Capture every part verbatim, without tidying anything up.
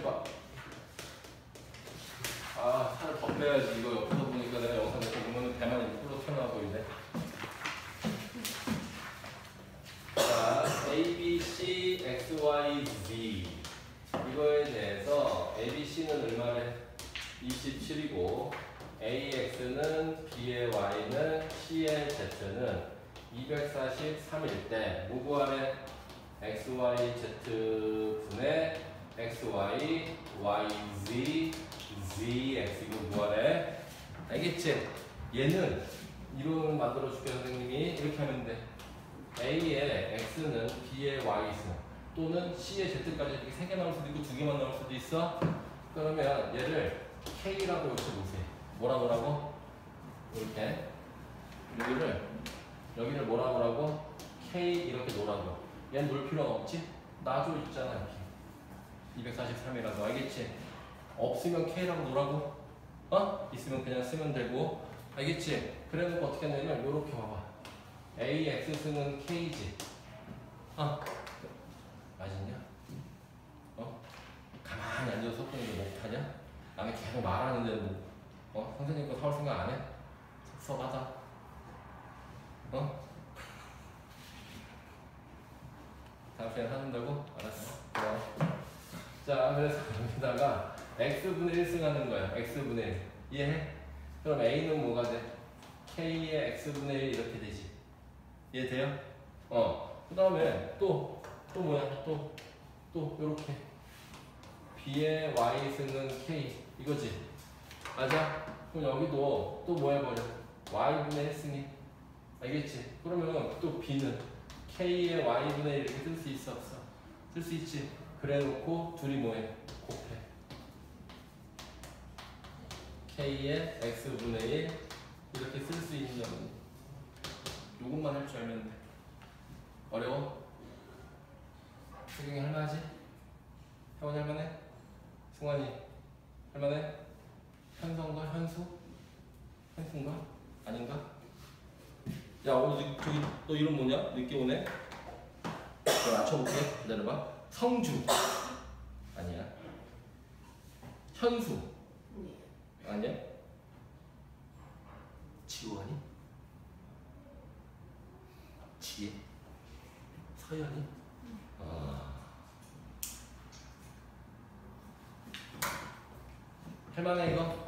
해봐. 아, 차를 더 빼야지. 이거 옆에서 보니까 내가 영상 이렇게 보면 배만 일부러 튀어나와 보이네. 자, A, B, C, X, Y, Z. 이거에 대해서 A, B, C는 얼마래? 이십칠이고 A, X는 B의 Y는 C의 Z는 이백사십삼일 때 뭐 구하래? X, Y, Z 분의 X, Y, Y, Z, Z, X 이거 구하래. 알겠지? 얘는 이론을 만들어 줄게 선생님이. 이렇게 하면 돼. A의 X는 B의 Y승 또는 C의 Z까지 이렇게 세 개 나올 수도 있고 두 개만 나올 수도 있어. 그러면 얘를 K라고 이렇게 놓으세요. 뭐라 놓으라고? 이렇게 여기를 여기를 뭐라 놓으라고? K 이렇게 놓으라고. 얘는 놓을 필요는 없지? 놔줘 있잖아 이렇게. 이백사십삼이라고 알겠지? 없으면 K라고 놓으라고. 어? 있으면 그냥 쓰면 되고. 알겠지? 그래놓고 어떻게 하냐면 요렇게 봐봐. A, X승은 K지. 어? 맞았냐? 어? 가만히 앉아서 섞는 게 못하냐? 남이 계속 말하는데 뭐, 어? 선생님 거 사올 생각 안 해? 섭섭하다. 어? 다음 시간에 하는다고? 알았어. 고마워. 자, 그래서 여기다가 X분의 일승 하는 거야. X분의 일. 이해해? 그럼 A는 뭐가 돼? K의 X분의 일 이렇게 되지. 이해돼요? 어. 그 다음에 또, 또 뭐야? 또, 또, 요렇게. B의 Y승은 K. 이거지. 맞아? 그럼 여기도 또 뭐 해버려? Y분의 일승이. 알겠지? 그러면 또 B는 K의 Y분의 일 이렇게 쓸 수 있어, 없어? 쓸 수 있지? 그래 놓고 둘이 뭐해? 곱해. K의 X분의 일 이렇게 쓸 수 있는 요것만 할 줄 알면 돼. 어려워? 세경이 할만하지? 혜원이 할만해? 승환이 할만해? 현성과 현수? 현수인가? 아닌가? 야 오늘 저기 너 이름 뭐냐? 늦게 오네? 내가 맞춰볼게. 기다려봐. 성주 아니야. 현수 아니야. 지원이? 지혜? 서연이? 아. 할만해 이거?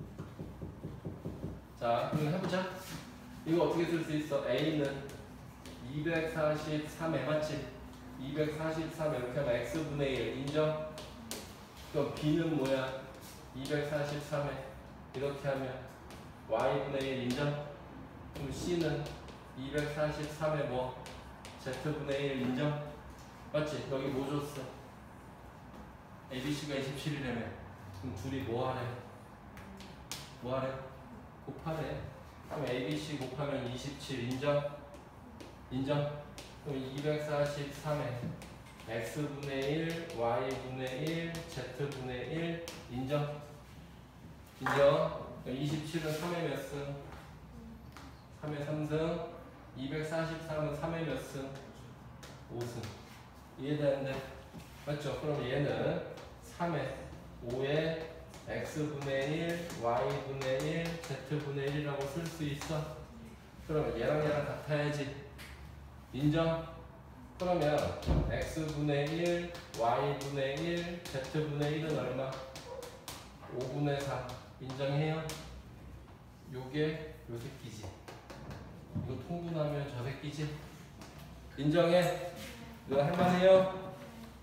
자 그럼 해보자. 이거 어떻게 쓸 수 있어? A는 이백사십삼에 맞지? 이백사십삼 이렇게 하면 X분의 일 인정? 그럼 B는 뭐야? 이백사십삼에 이렇게 하면 Y분의 일 인정? 그럼 C는 이백사십삼에 뭐? Z분의 일 인정? 맞지? 여기 뭐 줬어? A, B, C가 이십칠이라며. 그럼 둘이 뭐 하래? 뭐 하래? 곱하래. 그럼 A, B, C 곱하면 이십칠 인정? 인정? 그럼 이백사십삼에 X분의 일, Y분의 일, Z분의 일 인정? 인정? 이십칠은 삼의 몇 승? 삼의 삼 승. 이백사십삼은 삼의 몇 승? 오 승. 이해되는데? 맞죠? 그럼 얘는 삼의 오의 X분의 일, Y분의 일, Z분의 일이라고 쓸 수 있어? 그러면 얘랑 얘랑 같아야지. 인정? 그러면 X분의 일, Y분의 일, Z분의 일은 얼마? 오분의 사. 인정해요? 요게 요 새끼지. 이거 통분하면 저 새끼지? 인정해? 이거 할만해요?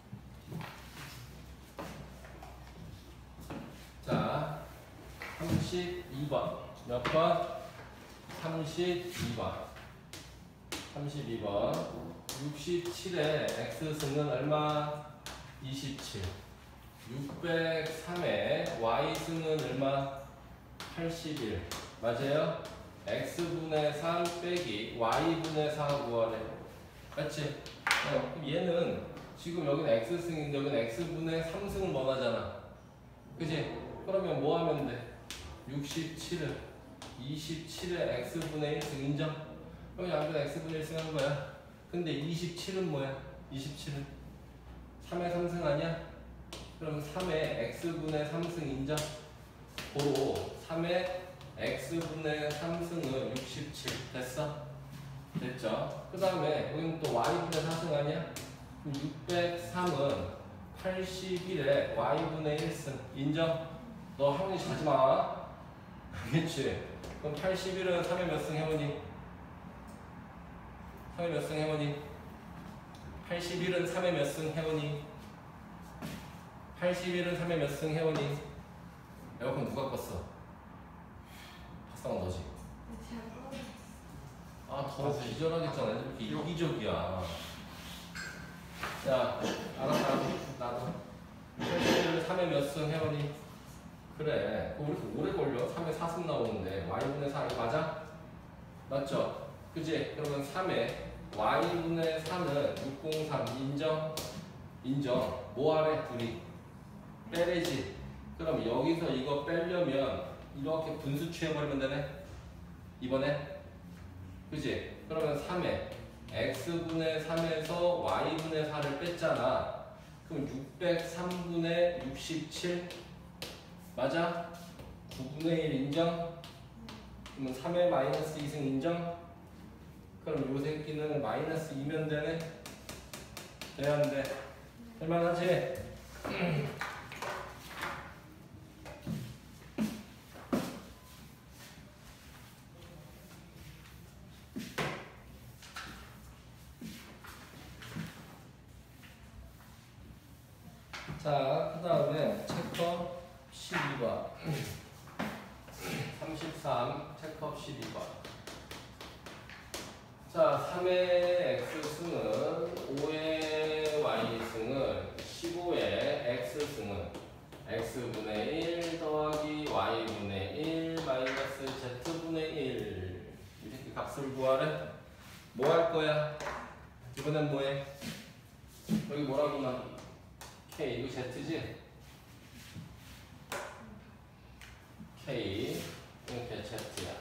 자, 삼십이 번. 몇 번? 삼십이 번. 삼십이 번. 육십칠에 X승은 얼마? 이십칠. 육백삼에 Y승은 얼마? 팔십일. 맞아요? X분의 삼 빼기 Y분의 사 구하래. 맞지? 어, 그럼 얘는 지금 여기는 X승인데 여기는 X분의 삼 승을 원하잖아. 그지? 그러면 뭐 하면 돼? 육십칠을 이십칠에 X분의 일 승 인정? 그럼 양변 X분의 일 승 하는 거야. 근데 이십칠은 뭐야? 이십칠은 삼의 삼 승 아니야? 그럼 삼의 x분의 삼승 인정? 고로 삼의 x분의 삼승은 육십칠. 됐어? 됐죠? 그 다음에 여기는 또 y분의 사승 아니야? 육백삼은 팔십일에 y분의 일승. 인정? 너 할머니 자지마. 알겠지? 그럼 팔십일은 삼의 몇 승 해보니? 삼의 몇 승 해보니? 팔십일은 삼의 몇 승 해보니? 팔십일은 삼의 몇 승 해보니? 에어컨 누가 껐어? 박상원 너지? 아 더워 기절하겠잖아. 이렇게 이기적이야. 자, 알았어, 알았어. 나도. 팔십일을 삼의 몇 승 해보니? 그래. 그거 왜 이렇게 오래 걸려? 삼의 사승 나오는데. y분의 사, 이거 맞아? 맞죠? 그지? 그러면 삼의 y분의 사는 육백삼 인정? 인정. 뭐 하래? 둘이. 빼래지. 그럼 여기서 이거 빼려면 이렇게 분수 취해버리면 되네? 이번에? 그지? 그러면 삼의 x분의 삼에서 y분의 사를 뺐잖아. 그럼 육백삼분의 육십칠 맞아? 구분의 일 인정? 그러면 삼의 마이너스 이승 인정? 그럼 요 새끼는 마이너스 이면 되네? 돼야 안 돼? 할만하지? 자, 그 다음에 체커 십이 번 삼십삼 체커 십이 번. 자, 삼의 x승은 오의 y승은 십오의 x승은 x분의 일 더하기 y분의 일 마이너스 z분의 일. 이 새끼 값을 구하래? 뭐 할 거야? 이번엔 뭐해? 여기 뭐라고 나? K, 이거 Z지? K, 이렇게 Z야.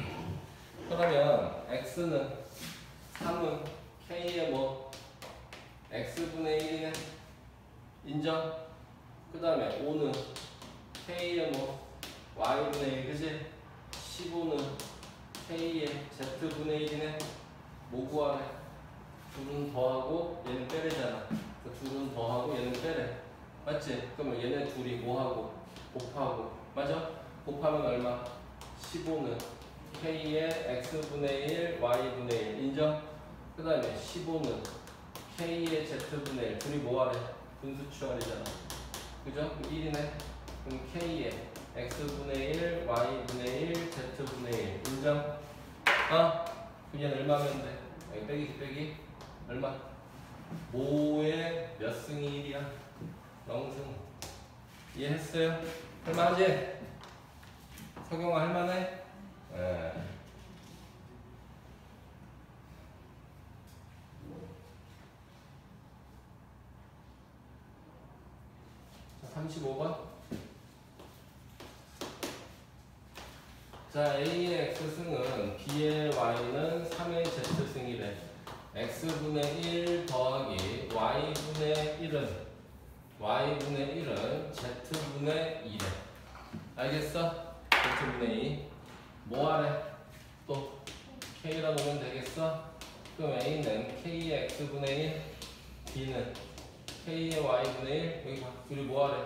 그러면 X는 삼은 K의 뭐? X분의 일이네? 인정? 그 다음에 오는 K의 뭐? Y분의 일, 그지? 십오는 K의 Z분의 일이네? 뭐 구하래? 둘은 더하고 얘는 빼래잖아. 그 둘은 더하고 얘는 빼래. 맞지? 그러면 얘네 둘이 뭐하고? 곱하고. 맞아? 곱하면 얼마? 십오는 K의 X분의 일, Y분의 일. 인정? 그 다음에 십오는 K의 Z분의 일. 둘이 뭐하래? 분수 취하래잖아. 그죠? 그럼 일이네? 그럼 K의 X분의 일, Y분의 일, Z분의 일. 인정? 어? 그럼 얘는 얼마면 돼? 여기 빼기 빼기 얼마? 오의 몇 승이 일이야? 영승. 이해했어요? 할만하지? 석영아 할만해? 예. 자, 삼십오 번. 자, A의 X승은 B의 Y는 삼의 Z승이래. X분의 일 더하기 Y분의 일은 Y분의 일은 Z분의 이래. 알겠어? Z분의 이. 뭐하래? 또 K라 놓으면 되겠어? 그럼 A는 K의 X분의 일, B는 K의 Y분의 일. 여기 둘이 뭐하래?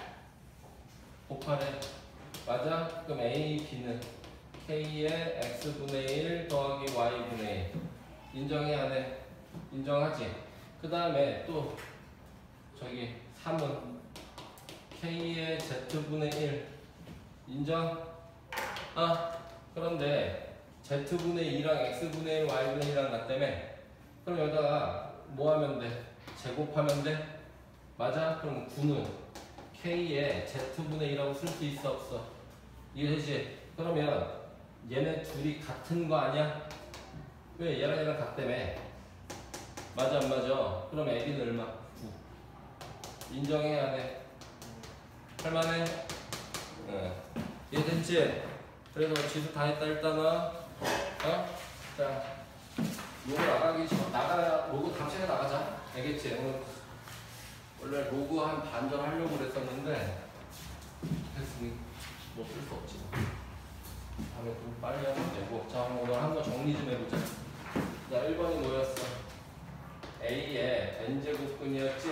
곱하래. 맞아? 그럼 A, B는 K의 X분의 일 더하기 Y분의 일. 인정해 안 해? 인정하지? 그 다음에 또 저기 삼은 K의 Z분의 일. 인정? 아, 그런데 Z분의 이랑 X분의 일, Y분의 일이랑 같다며? 그럼 여기다가 뭐 하면 돼? 제곱하면 돼? 맞아? 그럼 구는 K의 Z분의 일이라고 쓸 수 있어 없어? 이해되지? 그러면 얘네 둘이 같은 거 아니야? 왜? 얘랑 얘랑 같다며? 맞아 안 맞아? 그럼 A는 얼마? 구. 인정해 안 해? 할만해? 응. 이해됐지? 그래서 지수 다 했다 일단은. 어? 자, 로고 나가기 전 나가야 로고 당시에 나가자. 알겠지? 오늘 원래 로그 한 반절 하려고 그랬었는데 됐으니 뭐 쓸 수 없지. 다음에 좀 빨리 하면 되고. 자, 오늘 한 거 정리 좀 해보자. 자, 일 번이 뭐였어? A의 n제곱근이었지?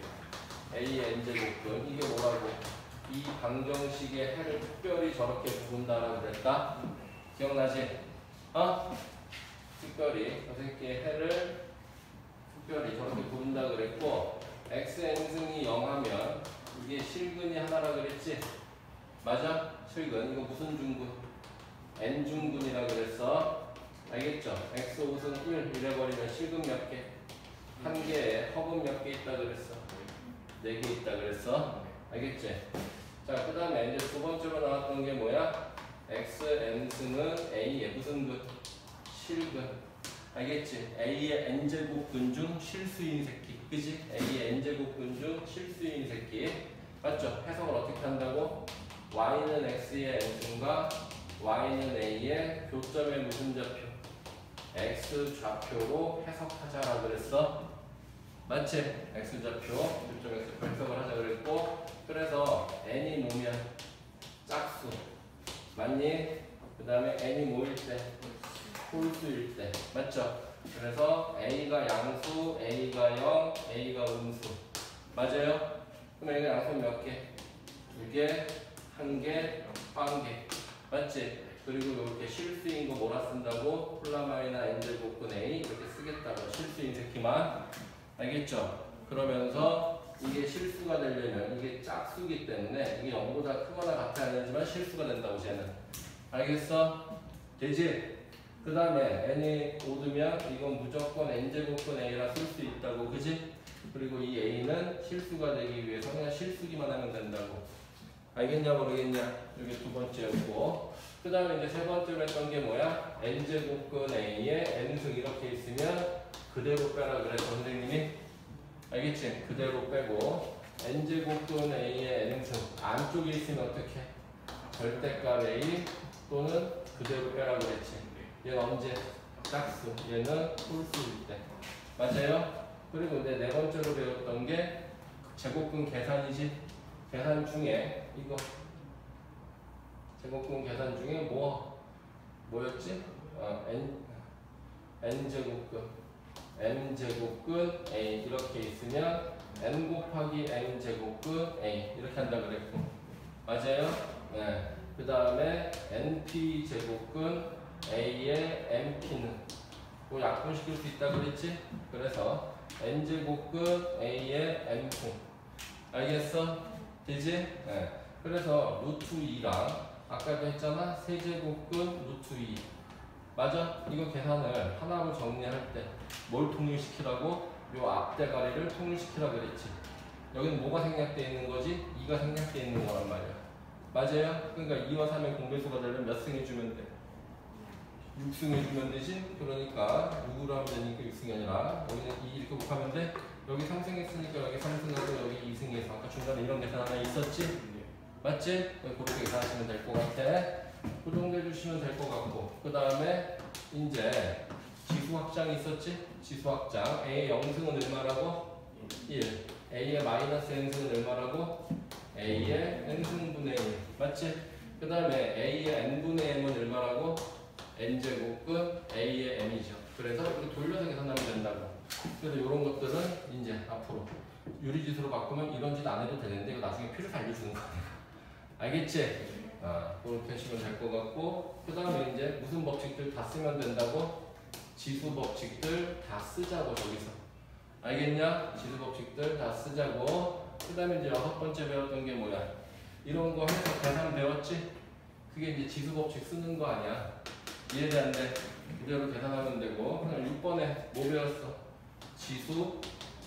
A의 n제곱근. 이게 뭐라고? 이 방정식의 해를 특별히 저렇게 부른다라고 그랬다? 기억나지? 어? 특별히 저 새끼의 해를 특별히 저렇게 부른다 그랬고, x n승이 영하면 이게 실근이 하나라 그랬지? 맞아? 실근. 이거 무슨 중근? n중근이라 그랬어. 알겠죠? x 오승 일 이래버리면 실근 몇 개? 한 개에 허근 몇 개 있다 그랬어? 네 개 있다 그랬어? 알겠지? 자, 그 다음에 이제 두 번째로 나왔던 게 뭐야? x n승은 a의 무슨 근? 실근. 알겠지? a의 n제곱근 중 실수인 새끼. 그지? a의 n제곱근 중 실수인 새끼. 맞죠? 해석을 어떻게 한다고? y는 x의 n승과 y는 a의 교점의 무슨 좌표? x 좌표로 해석하자라 그랬어. 맞지? x 좌표, 교점 x 해석을 하자 그랬고, 그래서 n이 뭐면 짝수. 맞니? 그 다음에 n이 뭐일 때? 홀수일 때. 맞죠? 그래서 a가 양수, a가 영, a가 음수. 맞아요? 그럼 a가 양수 몇 개? 두 개, 한 개, 한 개. 맞지? 그리고 이렇게 실수인 거 뭐라 쓴다고? 콜라마이나 n제곱근 a 이렇게 쓰겠다고. 실수인 새끼만. 알겠죠? 그러면서 이게 실수가 되려면 이게 짝수기 때문에 이게 영보다 크거나 같아야 되지만 실수가 된다고 쟤는. 알겠어? 되지? 그 다음에 n이 오두면 이건 무조건 n제곱근 a라 쓸 수 있다고. 그지? 그리고 이 a는 실수가 되기 위해서 그냥 실수기만 하면 된다고. 알겠냐 모르겠냐? 이게 두 번째였고, 그 다음에 이제 세 번째로 했던 게 뭐야? n제곱근 a에 n승 이렇게 있으면 그대로 빼라 그래서 선생님이. 알겠지? 그대로 빼고 n제곱근 a의 n승 안쪽에 있으면 어떻게? 절대값 a 또는 그대로 빼라 그랬지. 얘는 언제? 짝수. 얘는 홀수일 때. 맞아요? 그리고 이제 네 번째로 배웠던 게 제곱근 계산이지. 계산 중에 이거 제곱근 계산 중에 뭐 뭐였지? 어, n n제곱근 n제곱근 a 이렇게 있으면 n 곱하기 n제곱근 a 이렇게 한다 그랬고. 맞아요? 네. 그 다음에 np제곱근 a의 np는 뭐 약분시킬 수 있다 그랬지? 그래서 n제곱근 a의 n분. 알겠어? 되지? 네. 그래서 루트 이랑 아까도 했잖아. 세제곱근 루트 이. 맞아? 이거 계산을 하나로 정리할 때 뭘 통일시키라고? 요 앞대가리를 통일시키라 그랬지. 여기는 뭐가 생략되어 있는 거지? 이가 생략되어 있는 거란 말이야. 맞아요? 그러니까 이와 삼의 공배수가 되려면 몇 승 해주면 돼? 육 승 해주면 되지? 그러니까 육으로 하면 되니까 육 승이 아니라 여기는 이 이렇게 곱하면 돼? 여기 삼 승 했으니까 여기 삼 승하고 여기 이 승해서 아까 중간에 이런 계산 하나 있었지? 맞지? 그렇게 계산하시면 될 것 같아. 그 정도 해주시면 될 것 같고, 그 다음에 이제 지수 확장이 있었지? 지수 확장. a의 영승은 얼마라고? 일. a의 마이너스 n승은 얼마라고? a의 n승분의 일. 맞지? 그 다음에 a의 n분의 m은 얼마라고? n제곱근 a의 m이죠. 그래서 이렇게 돌려서 계산하면 된다고. 그래서 이런 것들은 이제 앞으로 유리지수로 바꾸면 이런 짓 안 해도 되는데 이거 나중에 필요해서 알려주는 거야. 알겠지? 아, 그렇게 하시면 될 것 같고, 그 다음에 이제 무슨 법칙들 다 쓰면 된다고? 지수 법칙들 다 쓰자고 저기서. 알겠냐? 지수 법칙들 다 쓰자고. 그 다음에 이제 여섯 번째 배웠던 게 뭐야? 이런 거 해서 계산 배웠지? 그게 이제 지수 법칙 쓰는 거 아니야? 이해돼 안 돼? 그대로 계산하면 되고. 그냥 육 번에 뭐 배웠어? 지수,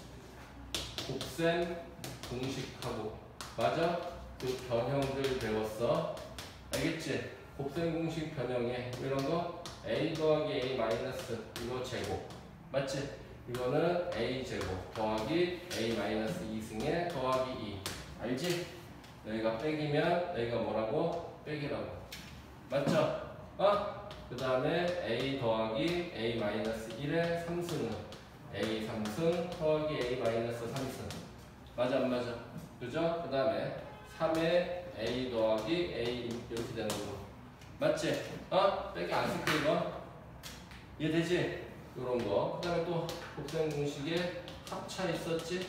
곱셈, 공식하고. 맞아? 그 변형들 배웠어. 알겠지? 곱셈 공식 변형에 이런 거 a 더하기 a 마이너스 이거 제곱. 맞지? 이거는 a 제곱 더하기 a 마이너스 이 승에 더하기 이. 알지? 여기가 빼기면 여기가 뭐라고? 빼기라고. 맞죠? 어? 그 다음에 a 더하기 a 마이너스 일의 삼 승은 a 삼 승 더하기 a 마이너스 삼 승. 맞아 안 맞아? 그죠? 그 다음에 삼에 A 더하기 A 이렇게 되는 거 맞지? 어? 빼기 안 쓸게 이거 이해되지? 요런 거. 그 다음에 또 곱셈 공식에 합차 있었지?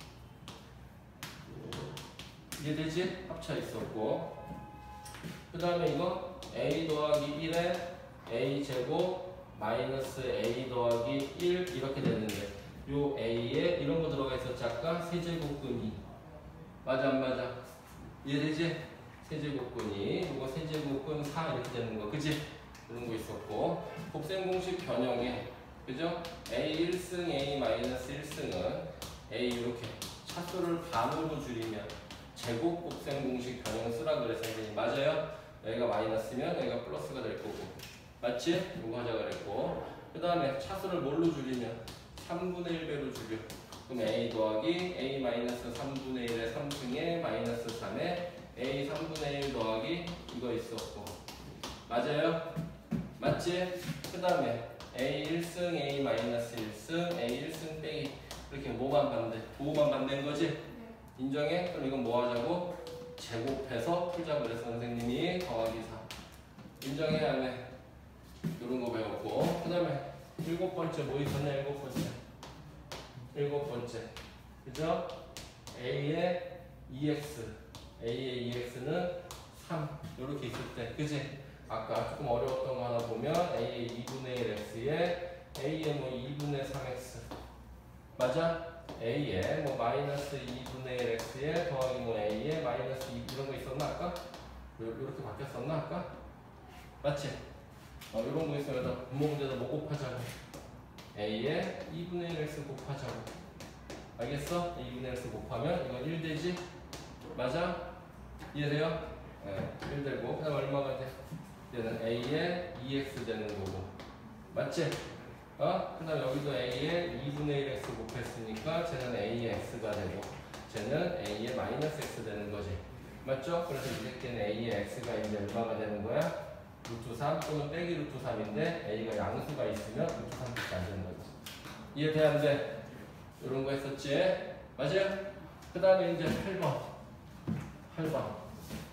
이해되지? 합차 있었고 그 다음에 이거 A 더하기 일에 A 제곱 마이너스 A 더하기 일 이렇게 되는데 요 A에 이런 거 들어가 있었지 아까 세제곱근이 맞아 안 맞아? 이해되지? 세제곱근이 요거 세제곱근 사 이렇게 되는 거 그지? 그런 거 있었고 곱셈 공식 변형에 그죠? A 일 승 A 마이너스 일 승은 A 이렇게 차수를 반으로 줄이면 제곱 곱셈 공식 변형 쓰라 그래서 선생님 맞아요? 여기가 마이너스면 여기가 플러스가 될 거고 맞지? 이거 하자 그랬고 그 다음에 차수를 뭘로 줄이면 삼분의 일 배로 줄여 그럼 A 더하기 A 마이너스 삼분의 일의 삼 승에 마이너스 삼에 A 삼분의 일 더하기 이거 있었고 맞아요? 맞지? 그 다음에 A 일 승 A 마이너스 일 승 A 일 승 빼기 이렇게 뭐만 반대? 부호만 반대인 거지? 인정해? 그럼 이건 뭐 하자고? 제곱해서 풀자 그래서 선생님이 더하기 사 인정해야 해 이런 거 배웠고 그 다음에 일곱 번째 뭐 있었냐 일곱 번째 일곱 번째 그죠? A의 이엑스 A의 이엑스는 삼 이렇게 있을 때 그지? 아까 조금 어려웠던 거 하나 보면 A의 이분의 일 X에 A의 뭐 이분의 삼 X 맞아? A에 뭐 마이너스 이분의 일 X에 더하기 뭐 A에 마이너스 이 이런 거 있었나 아까? 요, 요렇게 바뀌었었나 아까? 맞지? 어, 요런 거 있으면 여기다 분모문제에다 뭐 곱하자고 A에 이분의 일 X 곱하자고 알겠어? 이분의 일 X 곱하면 이거 일 되지? 맞아? 이해돼요? 네, 일 되고 그 다음 얼마가 돼? 얘는 A에 이 엑스 되는 거고 맞지? 어? 그 다음 여기도 A에 이분의 일 X 곱했으니까 쟤는 A의 X가 되고 쟤는 A의 마이너스 X 되는 거지 맞죠? 그래서 이 새끼는 A의 X가 이제 얼마가 되는 거야? 루트 삼 또는 빼기 루트 삼인데 A가 양수가 있으면 루트 삼밖에 안 되는 거지 이해돼 안 돼? 이런 거 했었지? 맞아요? 그 다음에 이제 팔 번 팔 번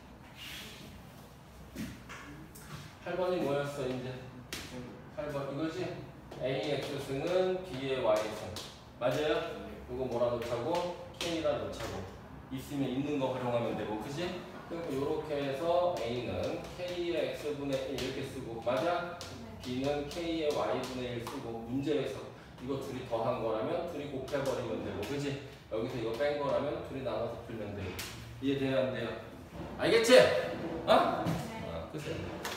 팔 번이 뭐였어 이제? 팔 번 이거지? A의 X승은 B의 Y승 맞아요? 이거 뭐라 놓자고? K라 놓자고 있으면 있는 거 활용하면 되고 그지? 그리고 이렇게 해서 A는 K의 X분의 일 이렇게 쓰고 맞아? B는 K의 Y분의 일 쓰고 문제에서 이거 둘이 더한 거라면 둘이 곱해버리면 되고 그지? 여기서 이거 뺀 거라면 둘이 나눠서 풀면 되고 이해돼요 안 돼요? 알겠지? 어? 아, 끝이야.